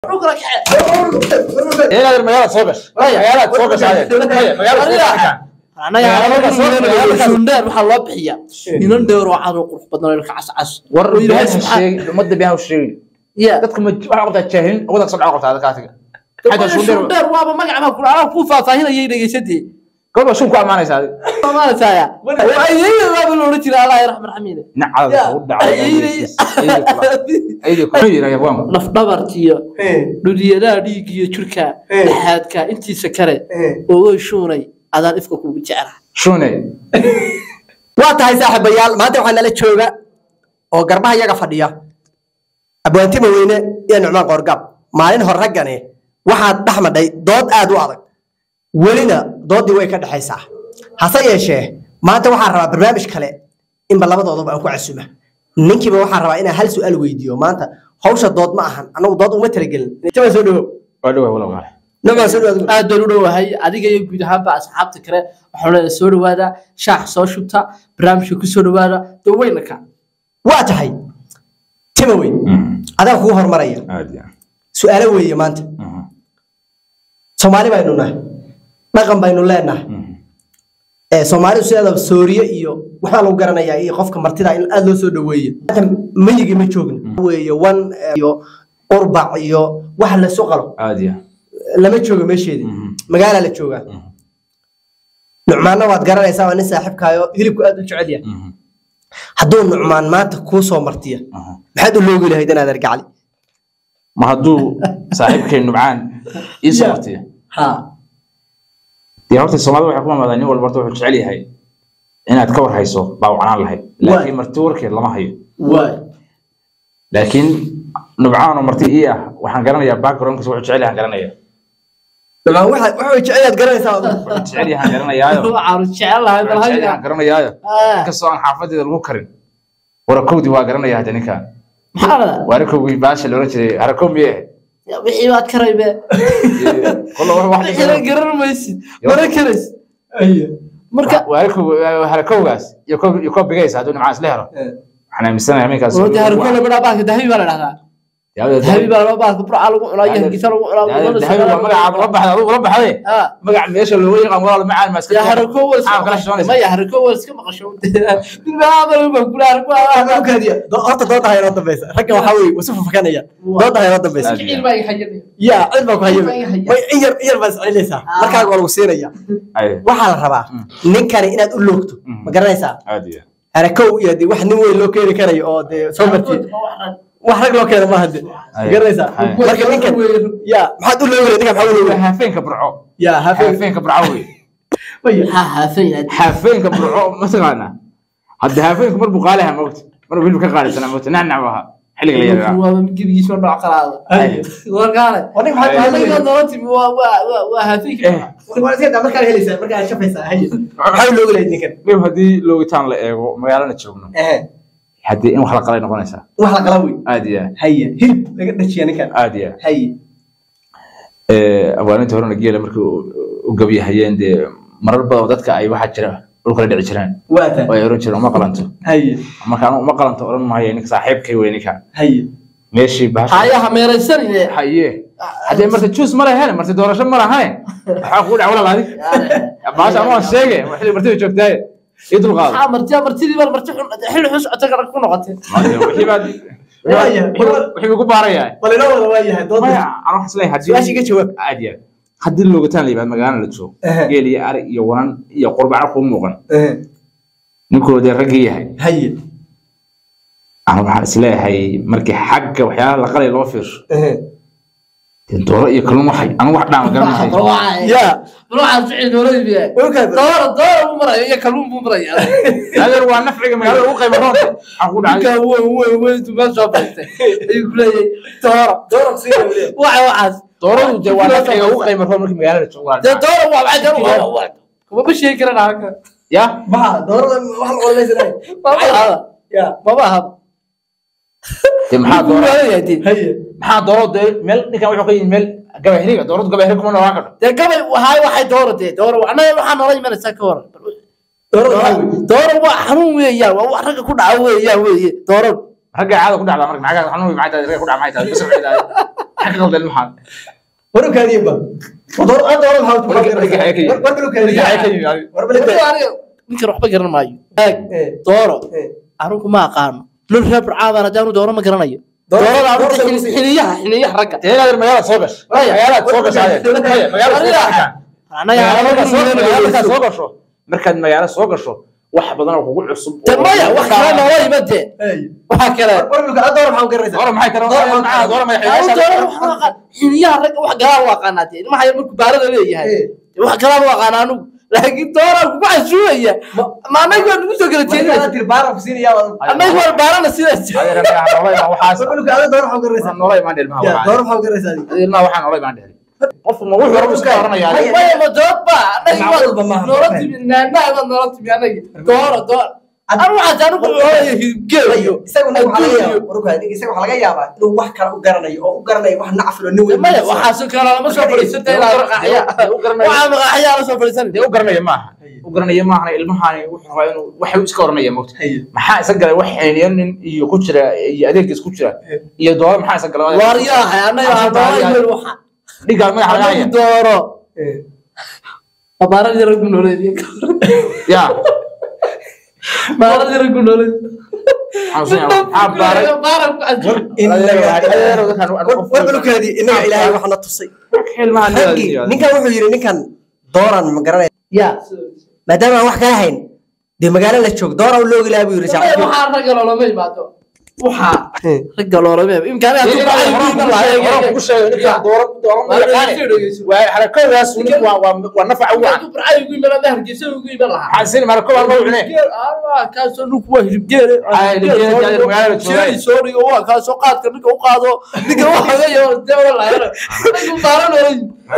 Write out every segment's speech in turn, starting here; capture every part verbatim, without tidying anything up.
هنا المجال صوبش مجالات صوبش هذه مجال صوبش أنا يا شوندر وحلا بحيا ينندر وعارو قرب بدنا لك عس عس ورد الشيء مدة بها وشيء يا تدخل مج عقدة شاهين وذاك صدق عقدة هذا كاتك هذا شوندر وابا ما قاعد أقول أنا كوفا فهنا يجي يشدي كل شو كم معنا هذا ما نسايا وأيه ما بقولوا رجل الله يرحم الحميد نعم أيدي أيدي كويس يا بوام نفضبرتيو دودي لا ديجي شركة لحد كا أنتي سكرة وهو شوني هذا إفكك وبيجعله شوني واتهاي صاحب بيال ما تبغى نلا تشوفه أو قربها يجا فديا أبو أنتي موينه يا نعمان قرقب مالين هرجعني واحد أحمد ضد أدوارك ولنا ضد ويكد حيسا حصل شيء ما تبغى ربع برنامج كله إن بالله ضد بقى كويسمه نيجي بروح ربع إن هل سؤال فيديو ما أنت خوش ضد معهن أنا ضد ومترجل نتبع سلوه ولا ولا ولا نما سلوه أدلوا هاي أديك يقول هذا أصحاب تكره حول سلوه هذا شخص صوشبته برنامج كسلوه هذا دوينك واتهاي تموين هذا هو هرمرية عادي سؤال ويا ما أنت سومالي بيننا ما قام بيننا لنا سومالي سؤال سوريا إيو وحنا لو قرنا يا إيه قف كمرتدا إن أدلوا سودوية ما يجي ما تشوفن ويا وان إيو أربع إيو واحد لسوقله عادي لما تشوفه ماشي دي مقالة لا تشوفه نعمان واد قرنا يسوي نسا حب كايو هلك أدل شعدية هدول نعمان ما تكوسوا مرتية بحد اللي يقول هيدا هذا رجع لي ما هدو صاحبك النعمان يسمرتيه ها دي هرتي الصومال وحكومة مدنية والبرتو وحش عليه هاي هنا تكور هيسو باو عنان لهي لكن مرتورك لما هي واي لكن نبعان ومرتي إيه وحن قرنا يا باك ورنكس وحش عليه هن قرنا يا لما واحد واحد شعير قرنا يساوي وحش عليه هن قرنا يا هو عارف شعر هذا وحش عليه هن قرنا يا كسوان حافظي المكرم وركودي وقرنا يا هذا نكان محمد وركودي باش اللي ورجي هركم يه يا بحيوات كريبة والله واحد إحنا قرر ما يصير مرة كرس أيه مركب واركو هركوغاس يكوب يكوب بجيس هذول معاس لهرة إحنا مستنى يمين كاس ودي هركولا بنا باك دهبي ولا لا دهبي ولا باك برا على ولا يهجسر ولا دهبي ولا عبد رب هذا رب هذا ما قاعد ليش اللي هو يقام ولا مع المسك يا هركولا ما يا هركولا كم قشون بالباب بقول هركولا ما كذي أنت ضد هاي رد بيس ركب وحوي وسوف فكانية ضد هاي رد بيس كيل ما يحيرني يا علمك هاي ما يير يير بس عليسا مركب ولا وسيريا وحال الربع نكر إن تقول لوكتو ما قرنيسا عادي هركو يدي واحد نوي لوكيري كري أو ده سومرتي واحد لوكيري ما هدي قرنيسا مركب نكر يا ما حد يقول له يديك محاول هافين كبرعو يا هافين كبرعوي ها هافين هافين كبرعو مثلا أنا هذا هافين كبر بقالها موت مرة بيلو كقالة سنة موت نعنع بها حلق لي يا هو بيجي بيجي شو نوع قرار ورقالة وانا ما حد ما يقدر و و و هافين وانا سيدا مركب هليسا مركب شفيسا هي حاول لو يدي كده بيم هدي لو يتان لأيغو مقالنا تشوفنا هدي إن وحلا قلنا قنيسة وحلا قلوي عادية هي هيب لقد نشي أنا كان عادية هي أبغى نتهرب نجيل مركو وقبي هيين دي مرة بدأت كأي واحد شرا وكل ده عشرين واتا ويرون شرا ما قلنتو هي ما كانوا ما قلنتو أرن ما هي إنك صاحبك وينك هي ماشي بهش هاي همير السنة هي هذا مرت تشوز مرة هنا مرت دورة شم مرة هاي حقول عولا هذه باش أمون شيء وحلي مرتي وشوف داي يدل غاض ها مرتي مرتي دي مرتي حلو حس أتذكر كنا قتل وحي بعد وحي بيقول باريا ولا لا ولا وياه ما أروح أسلي هدي ماشي كشوف عادي هدي اللي قتان لي بعد ما قالنا لتشوف قال لي أري يوان يقرب على قوم مغن نقول ده رجيه هي أنا بحال أسلي هاي مركي حق وحياة لقلي الله فيش دورة يكلم وحي أنا واحد نعم قال وحي يا روح على سعيد ولا يبيع دورة دورة ممرة يكلم ممرة هذا هو نفعك من هذا هو قيمة راسه أقول عليه هو هو هو أنتم ما شافته يقول لي دورة دورة تصير وعي وعي دورة جوال نفعك هو قيمة راسه من هذا الشغل دورة هو بعد دورة هو هو بس يكرر هكذا يا ما دورة واحد ولا ليس لا بابا يا بابا هب محا دورة هي محا دورة ده مل نكمل حقين مل جبهرية دورة جبهرية كمان واقع ده قبل هاي واحد دورة ده دورة أنا أروح أنا رجع من السكور دورة دورة وحنون ويا وحرك كنا عوي يا ويا دورة رجع عاد كنا على مرك معك حنون معك رجع كنا معك بس رجع حقيقة المحل ورك هذه يبا ودور أنا دور محاول ورك هيك ورك هذه هيك ورك ninka waxba garan maayo dooro arugu ma aqaan lul reeb caadana jaanu dooro ma garanayo doorada arugu xiliyaha xiliyaha ragga teelada magaalada soo gash magaalada soo gash magaalada anaga magaalada soo gasho markaad magaalada soo gasho wax badan oo kugu cusub tamaya wax kala noo yimade waxa kale warka dooro maxaa garaysaa dooro maxay kala dooro ma xiliyaha xiliyaha ragga wax gaar waa qanaatay ma hayo markuu baarada leeyahay wax kala waa qanaanu laakiin dooro ku baxshuuya ma anaga ugu soo galateeyay أنا أدير بارا في سينيا anaga war baarana sidaas waxaas warka هذا دور محاول garaysaa nolol ma dhilmaa يا دور محاول garaysaa ilma waxaan nolol ma dhilmaa qof ma wuxuu rabo iska oranaya maya ma doodba anaga nololti naanaada nololti anaga dooro dooro anu waxa anu ku hooyo hibgeeyo isagu waxa laga yaabaa warka isagu waxa laga yaabaa inuu wax kale u garanayo oo u garanayo wax nacfilo nin weyn maya waxa soo kala lama soo fariisatay la raqaxya waxa maqaxya la soo fariisanay u garanayo maaha u garanayo maaha ilmahan wuxuu rabaa inuu wax iska oranaya moogta maxaa isa galay wax xeeniyeen iyo ku jira iyo adeegis ku jira iyo dooro maxaa isa galay waaryaha anaga aan waxa diga ma xalaaya dooro baara jira ku nooleeyay ya baara jira ku nooleeyay baara baara ku ajir warka hadi inaga ilaahay waxna tusay ilmahan ninkan wuxuu yiri ninkan dooran ma garanay ya maadaama wax ka hayn de magaalo la joog doora u loogi laa buu yiri saacad waxa raga loolama imaado waxa raga loolama imkaan aad ku sheegay ninka dooro dooro ma yaqaan waa xarakadaas waa waa nafac waa burcay ugu iman la hargeysa ugu iman lahaa xasin marka waa mawcne ah ka soo nuku waa hilibgeere ay hilibgeere magaalada joogay soo rigo waa ka soo qaadka ninka u qaado ninka waxa ga yo dawla la yar ninka baaran oray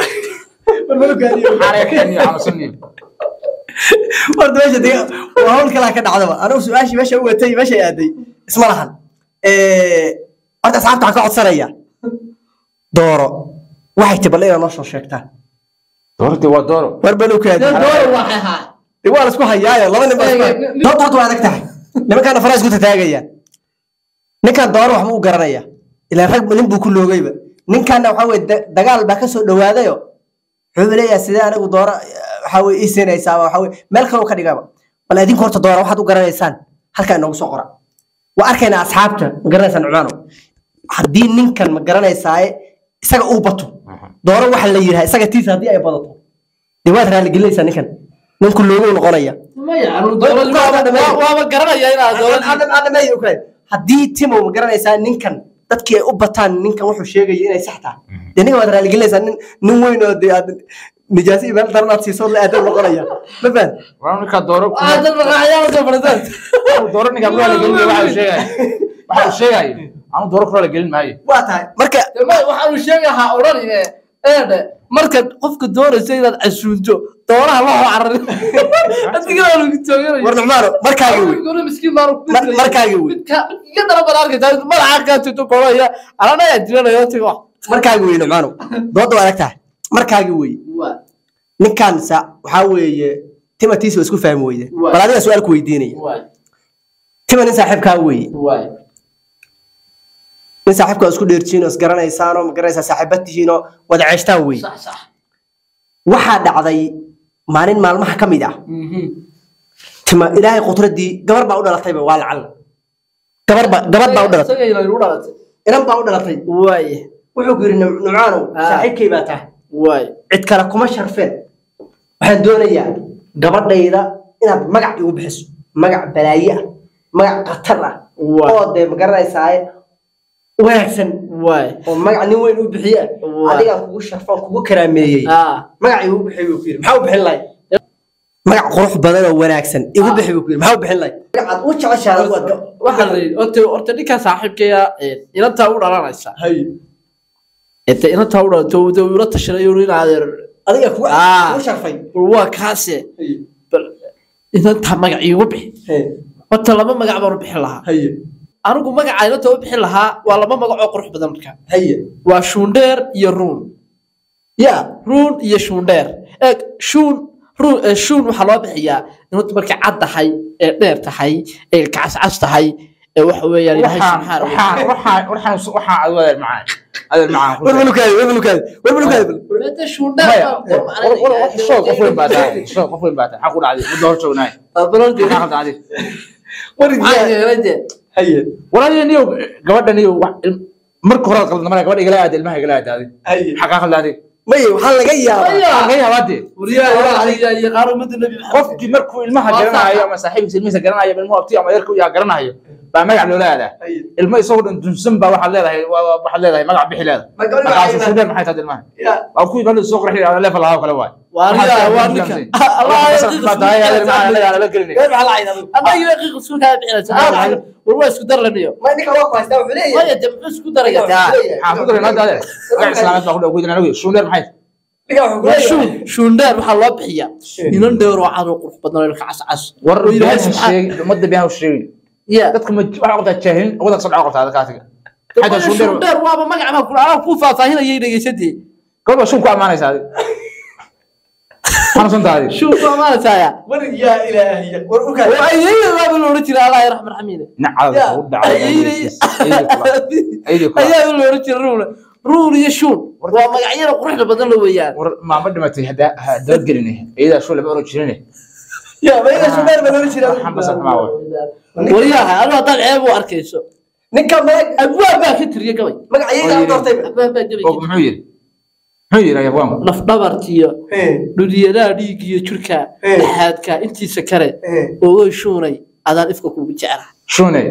xarakan iyo xanuunsan warda meesha diga waa hawl kala ka dhacdaba anigu su'aashi meesha u watay meesha aaday isma lahan ee horta asxaabta ka codsanaya dooro waxay tibalay noo soo sheegtaan doorti waa dooro war balukaadi dooro waxa ha waa la isku hayaayo laba nin baa doorta waa adag tahay nimankan faraas ku taagaya ninkan dooro wax ma u garanaya ilaa rag nin buu ku loogayba ninkan waxa way dagaal baa ka soo dhawaadayo wuxuu leeyahay sidee anigu dooro waxa way iisanaysaa waxa way meel kale ka dhigaba bal idin horta dooro waxaad u garanaysaan halka inoo soo qora wa arkayna asxaabta ma garanaysaan cumaano hadii ninkan ma garanaysaa isaga uu bato dooro waxa la yiraahdo isaga tiisa hadii ay badato dibaad raali gelinaysaa ninkan ninku loogu noqonaya maya anu dooro waa ma garanaya inaad dooro adam adam ay ukay hadii timo ma garanaysaa ninkan dadkii ay u bataan ninkan wuxuu sheegay inay sax tahay deeniga waad raali gelinaysaa nin nin weyn oo nijaasi meel daranaad siiso la aad noqonaya ma faan waa ninka dooro ku aad maqaxya soo fariisan dooro ninka ku la gelin waxa uu sheegay waxa uu sheegay anu dooro ku la gelin maayo waa tahay marka waxa uu sheegay oranine eede marka qofka dooraysa inaad casuunto dooraha la xarar adiga oo lagu tooyay war numaaro markaaga weey goor miskiin baro markaaga weey iga dara baraarka taas magaca ka tuto koolaya alana ay diranayo tigo markaaga weey numaaro dooda waa aragtaa markaaga weey ninkan sa waxa weeye timatiis isku fahmi weyde bal adiga su'aal ku weydiinaya timan saaxiibka weey in saaxiibka isku dheerjiino is garanaysaano ma garanaysaa saaxiibatihiino wada ceeshtaan weey sax sax waxa dhacday maalin maalmaha kamid ah tima ilaahay qudradii gabar baa u dhalatay waa lacal gabar baa gabar baa u dhalatay isaga ilaa u dhalatay inan baa u dhalatay way wuxuu ku yiri nucaano saaxiibkay baa tahay way cid kale kuma sharfeen waxaan doonayaa gabadhayda inaad magac igu bixiso magac balaaye ah magac qatar ah oo de ma garanaysaa wanaagsan way oo magac nin weyn u bixiya adiga kugu sharfan kugu karaameeyay magac igu bixiyo ku yiri maxaa u bixin lahay magac qurux badan oo wanaagsan igu bixiyo ku yiri maxaa u bixin lahay magac u jeceshahay waxa la yiri orta orta ninka saaxiibkaya inanta u dhalanaysa hay inta inanta u dhalato uu la tashaday uu inaadeer adiga kugu sharfay waa kaase bal inanta magac igu bixi orta laba magac baan u bixin lahaa hay anigu magacayna too bixin lahaa waa laba magac oo qurux badan marka haye waa Shundheer iyo Run ya Run iyo Shundheer ee Shun Run Shun waxa loo bixiyaa inuu marka cad tahay ee dheer tahay ee kacas cas tahay waxa weeyaan ilaahay subxaanahu waxaan waxaan waxaan waxaan adwada macaan adal macaan warbalukaadi warbalukaadi warbalukaadi walaada shuunda soo qof weyn baa tahay soo qof weyn baa tahay xaq u dhacday muddo hor joognay balonti xaq dhacday wariyay haye walaaliin iyo gabadhan iyo marka hore qaldan marka gabadha igala aad ilmaha igala aad haye xaq qaldaday may waxaan laga yaabaa laga yaabaa wariyay wariyay qaar umada nabi qofkii markuu ilmaha garanayo ama saaxiibkiisa ilmihiisa garanayo ilmuhu abti ama yarku yaa garanayo baa magac loo leeyahay ilmo isagoo dhan dunsan baa waxa leedahay waxa leedahay magac bixi leedahay magacaas soo dheer maxay tahay ilmaha waa ku ibaan soo qorxay aan level lahaa kale waay wariyay waa ninka allah ma tahay ilmaha la la gelin gaar waxa la ciidan anaga yaqiiq isku ka bixinaysa warwa isku darlaniyo ma ninka waa ku haystaa wuxuu leeyahay ma yadam isku daraya xaafadu reena daade magac islaamad baa ku dhaw guudana soo dheer maxay shuundar waxa loo bixiyaa inan dheer oo cad oo qurux badan oo ka cas-cas war ilaahay sheeg umada biyaha sheegin ya dadku ma waxa qofta jaahil wada soo dhaco qofta kaatiga hada shuundar waaba magac ma ku aan ku faahfaahinayay dhageysadii gobolka shun ku amaanaysa adiga xanasan taadi shun ku amaanaysa war ya ilaahay war u ka ayay laba loo jira allah yarxam raxmiina nacada u dhacay ayay ayay loo jira ruula ruul iyo shuun waa magacyada quruxda badan la weeyaan war ma ma dhimatay hada dad gelinay iyada shuul laba oro jirinay ya bayna shubeer baa loo jira waxaan bas ma waa wariyaha anu hadaan ceeb u arkayso ninka mag abwaab baa ka tiriye gabay magacyada doortay abwaab baa gabay oo muxuu yiri muxuu yiri ayabwaan laf dhabartiyo dhuliyada dhiig iyo jirka dhaxaadka intiisa kare oo way shuunay adaan ifka kugu jeclaa shuunay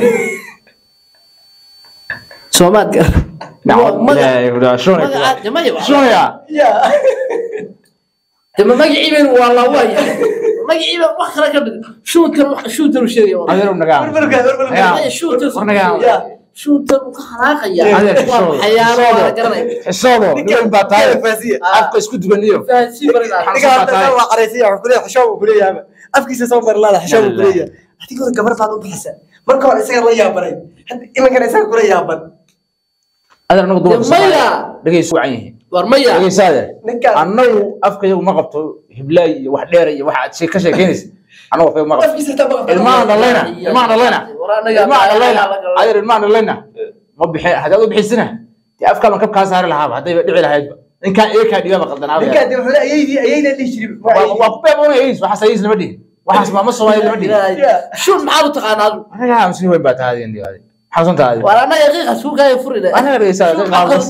Somad gar. نعم لا شلون شلون يا يا تما مقعي بين والله وايا مقعي بين وخرا كبد شو تر شو تر شيء والله هذا نقام شو تر نقام شو تر وخراقيا هذا حيانا قرني حسابه نقول باتاي افك اسكو دبنيو فاسي برنا حسابه waa qaraysiya wax kulay xishow kulay afkiisa soo mar la xishow kulay hadii gabar baad u bixisa marka hore isaga la yaabanay imankan isaga kula yaaban هذا أنا بدور مايا دقيس وعيه ورميا دقيس هذا أنا أفكر يوم ما قبته هبلاي واحد ليري واحد شيء كشيء كينس أنا وفي ما قبته المعنى لنا المعنى لنا المعنى لنا هذا المعنى لنا ما بحي هذا هو بحسنا أفكر من كم كاس هذا الهاب هذا يدعي له هيدا إن كان إيه كان يبغى قدنا إن كان يقول لا أيدي أيدي اللي يشرب وأبوه ما يعيش وحسيس المدين وحسب ما مصر وين المدين شو المعارض تقانا أنا يا مسني وين بات هذه عندي هذه حسنت هذه وأنا يا أخي سوق هاي فريدة أنا رئيس هذا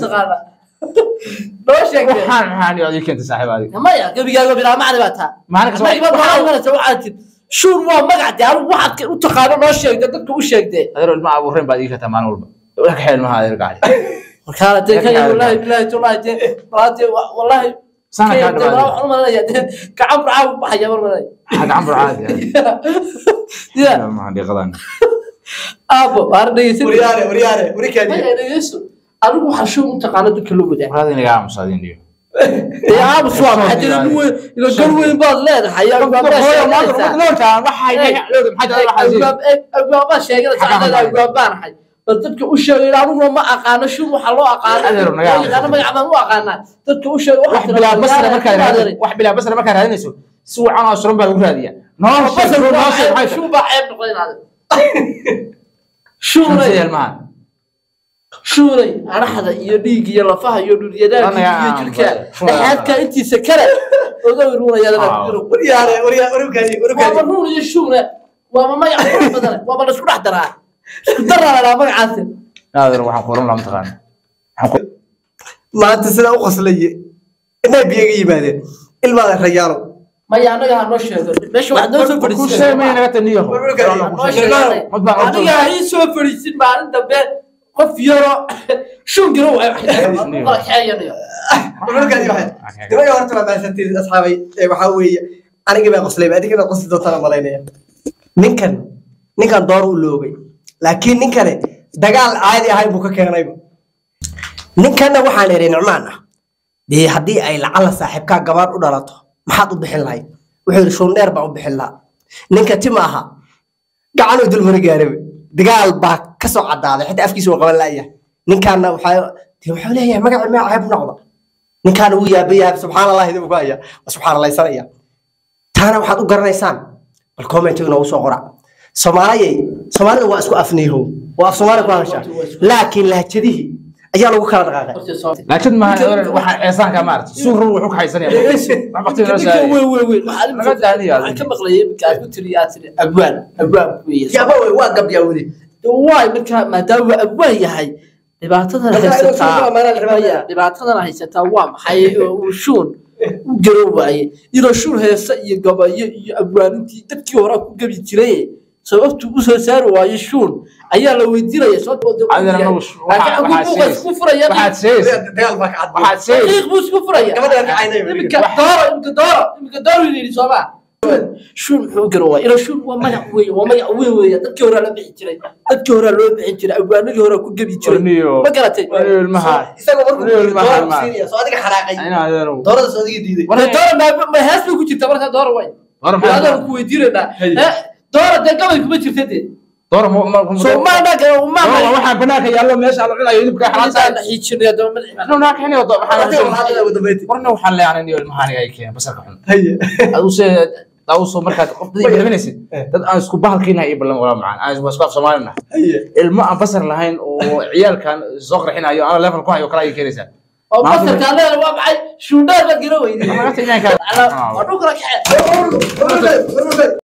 لو شيء وحان وحان يعطيك كنت صاحب هذه ما يا قبل قبل بلا معرفتها ما أنا كسبت ما أنا سوعت شو ما مقعد يا واحد وتقارن لو شيء ده تك وش شيء ده هذا المع أبو فرين بعد يك تمان ولا ولا حيل ما هذا يرجع وكانت كذا والله بالله والله مراتي والله سنة كانت كعمر عاو حاجة مرة حق عمرو عادي يا ما عندي غلط أبو أرد يصير ورياله ورياله وريكادي ما يصير أروح حشو متقارنة كله بدأ هذا اللي قاعد مصادين اليوم يا أبو سوام حتى لو لو قالوا يبغى لا حيا ما ما كان ما حي لازم حد راح يجي أبو ما شيء كذا هذا أبو بان حي dadka u sheegay anigu ma aqaano shuu waxa loo aqaano ana magaca ma aqaana dadka u sheegay wax bilaa basra marka raadinayso wax bilaa basra marka raadinayso si wacan oo suran baa lagu raadiyaa noo basra noo sheegay shuu baa ceeb noqonayna shuu ilmaha shuuray araxda iyo dhiig iyo lafaha iyo dhuliyadaha iyo jirka dhaxadka intiisa kale oga wirunaya la jiro wariyaale wariyaale warugadi warugadi waa ruul iyo shuura waa ma magac badan waa la isku dhex daraa isku daraa la magacaas هذا waxaan qoran la maqaan maanta sida u qoslay inay biyaga yimaadeen ilmaha rayaalo ma yaanaga noo sheego meesha wax doo soo fadhiisin ku sheemay naga taniyo aniga ay soo fadhiisin maalin dambe qof yaro shungiro way wax xayanayo warugadi waxa dibay horta ma baasantiin asxaabay waxa weeye aniga baa qoslay adiga qosli doonta malaynaya ninkan ninkan door u loogay laakiin ninkan dagaal caadi ahay buu ka keenayba ninkanna waxaan eray Nucmaan ah dii hadii ay lacala saaxiibka gabar u dhalato maxaad u bixin lahayd wuxuu shuun dheer baa u bixin lahaa ninka timaaha gacan u dul margaaray dagaal baa ka soo cadaaday xitaa afkiisa uu qaban laayay ninkanna waxa wuxuu leeyahay magac ma ceeb noqdo ninkan uu yaabay subxaanallaah idinku haya subxaanallaah sanaya taana waxaad u garanaysaan bal comment inoo soo qora Soomaaliyay soomaalida waa isku afniihow waa af soomaali ku hadashaa laakiin lahjadihi ayaa lagu kala dhaqaaqay laakiin ma waxa eesan ka maartay suur wuxuu ka haysanaya wax waqti noo saaray way way way waxa daaniya ka maqlayay ka ku tiriyaa tiri abwaan abwaan weeye yaaba way waa gab yaa wadi waay marka maadaama abwaan yahay dhibaatadan haysataa dhibaatadan haysataa waa maxay uu shuun u jiro waaye ilo shuun heesa iyo gabayo iyo abwaanintii dadkii hore ku gabi jiray sababtu u soo saar waaye shuun ayaa la weydiinaya soo adana waxa isku furaya waxaad sheegay dagaal baa ka cad waxaad sheegay qiiq buu isku furaya gabadha ka caynay imika dooro imika dooro imika dooro yiri sooba shuun wuxuu jiro waaye ilo shuun waa magac weey waa magac weey weey dadkii hore la bixi jiray dadkii hore loo bixin jiray abwaanadii hore ku gabi jiray ma garatay ilmaha isaga markuu dooro soo adiga xaraaqay doorada soo adiga diiday wala dooro ma hees ku jirta marka dooro way dooro ku weydiinayna dooro de gabay kuma jirtay dooro ma soo ma dhaga ma waxa banaanka yaallo meesha la cunayo hilibka xalaasay la xiijinaya doomada no na keenay warna waxaan leeyahay ilmahan ay keen basarka xun adu see dawso markaad qof dad iibinaysid dad aan isku bahalkiina ay balan wala macaan aan isku af Soomaalina ilmo aan basar lahayn oo ciyaalkan soo qarxinayo aan level ku hayo kala ay keenaysaa oo basarka leeyahay waa maxay shuudar la giro weeyay ma ka tagnaa ka